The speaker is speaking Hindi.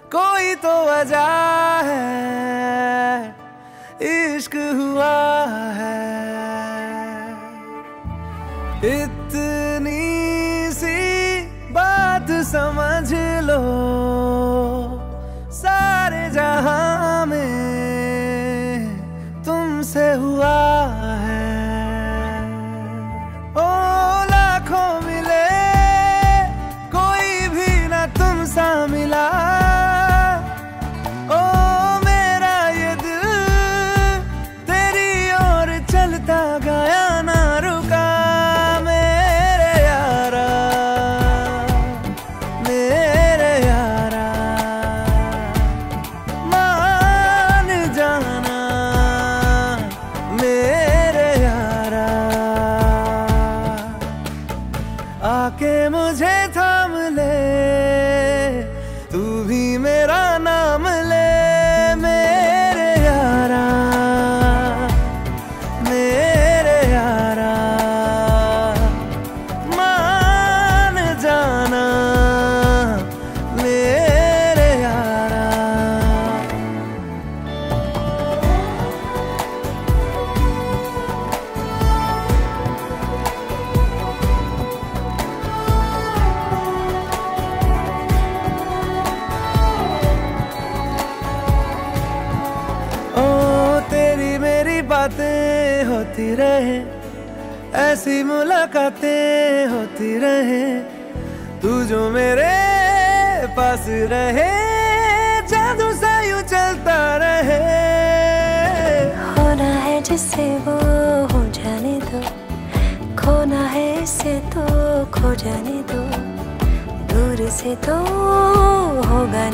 कोई तो वजह है, इश्क हुआ है। इतनी सी बात समझ लो, सारे जहां में तुमसे हुआ है। ओ लाखों मिले, कोई भी ना तुम सा मिला। ओ मेरा ये दिल तेरी ओर चलता गया, ना रुका। मेरे यारा, मेरे यारा, मान जाना मेरे यारा। आके मुझे थाम ले, तू भी मेरा नाम ले। मेरे यारा, मेरे यारा, मान जाना मेरे यारा। बातें होती रहे, ऐसी मुलाकातें होती रहे, तू जो मेरे पास रहे, जादू सा यूं चलता रहे। होना है जिससे वो हो जाने दो, खोना है इससे तो खो जाने दो। दूर से तो होगा